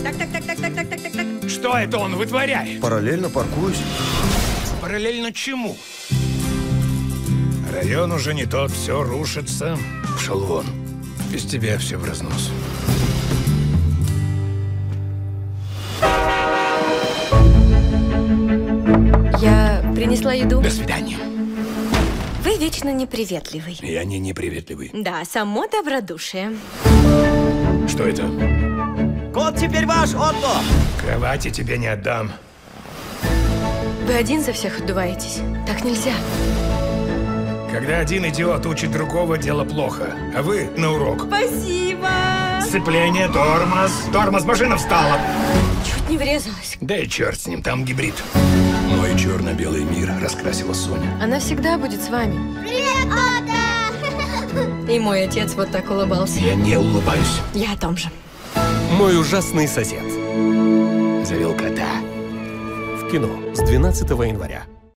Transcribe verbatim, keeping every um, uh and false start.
Так, так, так, так, так, так, так, так, так. Что это он вытворяет? Параллельно паркуюсь. Параллельно чему? Район уже не тот, все рушится. Пошел вон. Без тебя все в разнос. Я принесла еду. До свидания. Вы вечно неприветливый. Я не неприветливый. Да, само добродушие. Что это? Кот теперь ваш, Отто! Кровати тебе не отдам. Вы один за всех отдуваетесь. Так нельзя. Когда один идиот учит другого, дело плохо. А вы на урок. Спасибо. Сцепление, тормоз. Тормоз, машина встала. Чуть не врезалась. Да и черт с ним, там гибрид. Мой черно-белый мир раскрасила Соня. Она всегда будет с вами. Привет, Отто! И мой отец вот так улыбался. Я не улыбаюсь. Я о том же. Мой ужасный сосед. Завел кота. В кино с двенадцатого января.